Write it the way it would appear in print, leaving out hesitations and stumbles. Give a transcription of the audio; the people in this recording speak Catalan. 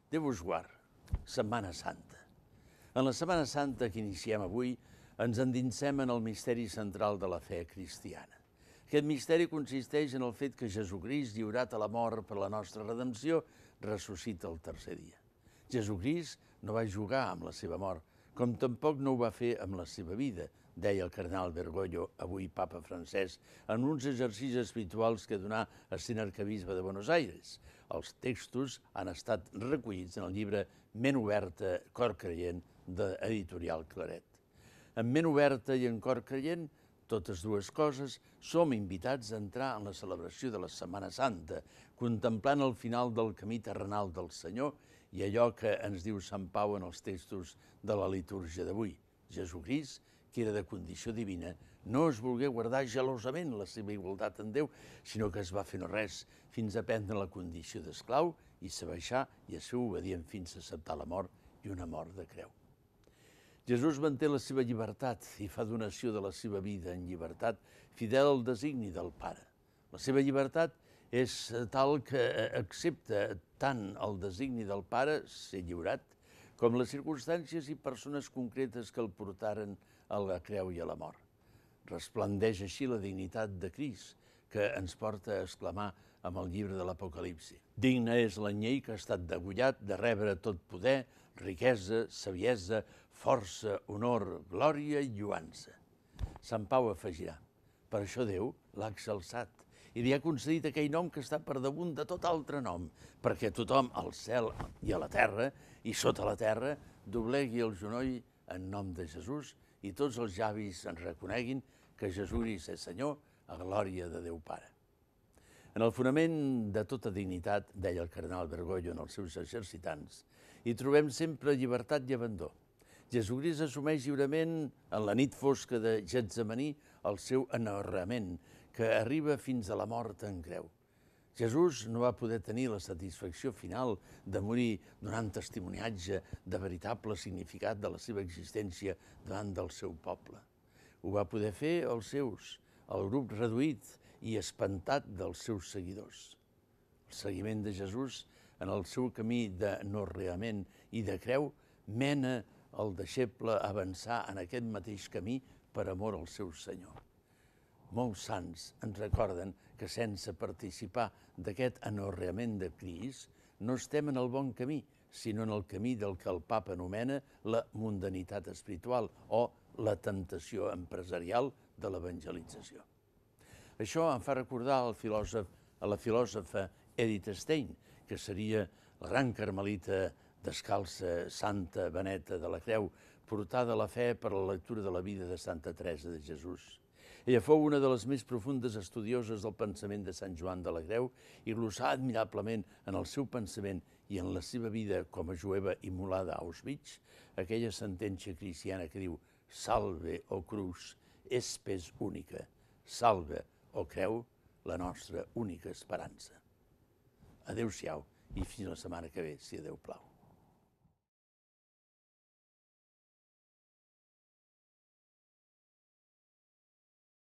Déu us guard, Setmana Santa. En la Setmana Santa que iniciem avui ens endinsem en el misteri central de la fe cristiana. Aquest misteri consisteix en el fet que Jesucrist, lliurat a la mort per la nostra redempció, ressuscita el tercer dia. Jesucrist no va jugar amb la seva mort, com tampoc no ho va fer amb la seva vida, deia el cardenal Bergoglio, avui papa francès, en uns exercicis espirituals que donà a ser arquebisbe de Buenos Aires. Els textos han estat recollits en el llibre Ment oberta, cor creient, de Editorial Claret. En Ment oberta i en cor creient, totes dues coses, som invitats a entrar en la celebració de la Setmana Santa, contemplant el final del camí terrenal del Senyor i allò que ens diu Sant Pau en els textos de la litúrgia d'avui. Jesucrist, que era de condició divina, no es volgué guardar gelosament la seva igualtat en Déu, sinó que es va fer no res fins a prendre la condició d'esclau i s'abaixar i a ser obedient fins a acceptar la mort i una mort de creu. Jesús manté la seva llibertat i fa donació de la seva vida en llibertat, fidel al designi del Pare. La seva llibertat és tal que accepta tant el designi del Pare, ser lliurat, com les circumstàncies i persones concretes que el portaren a la creu i a la mort. Resplendeix així la dignitat de Crist, que ens porta a exclamar amb el llibre de l'Apocalipsi. Digne és l'anyell que ha estat degollat de rebre tot poder, riquesa, saviesa, força, honor, glòria i lluança. Sant Pau afegirà, per això Déu l'ha exalçat i li ha concedit aquell nom que està per damunt de tot altre nom, perquè tothom al cel i a la terra i sota la terra doblegui el genoll en nom de Jesús i tots els llavis en reconeguin que Jesús és Senyor a glòria de Déu Pare. En el fonament de tota dignitat, deia el cardenal Bergoglio en els seus exercitants, hi trobem sempre llibertat i abandó. Jesucrist assumeix lliurement en la nit fosca de Getsemaní el seu anorreament, que arriba fins a la mort en creu. Jesús no va poder tenir la satisfacció final de morir donant testimoniatge de veritable significat de la seva existència davant del seu poble. Ho va poder fer els seus, el grup reduït i espantat dels seus seguidors. El seguiment de Jesús en el seu camí de no-reament i de creu mena el deixeble a avançar en aquest mateix camí per amor al seu Senyor. Molts sants ens recorden que sense participar d'aquest anorreament de Crist no estem en el bon camí, sinó en el camí del que el papa anomena la mundanitat espiritual o la tentació empresarial de l'evangelització. Això em fa recordar a la filòsofa Edith Stein, que seria la gran carmelita descalça, santa Beneta de la Creu, portada a la fe per la lectura de la vida de Santa Teresa de Jesús. Ella fou una de les més profundes estudioses del pensament de Sant Joan de la Creu i glossà admirablement en el seu pensament i en la seva vida com a jueva immolada a Auschwitz aquella sentència cristiana que diu «Salve, o cruz, espes única, salve, o creu, la nostra única esperança». Adéu-siau i fins la setmana que ve, si a Déu plau.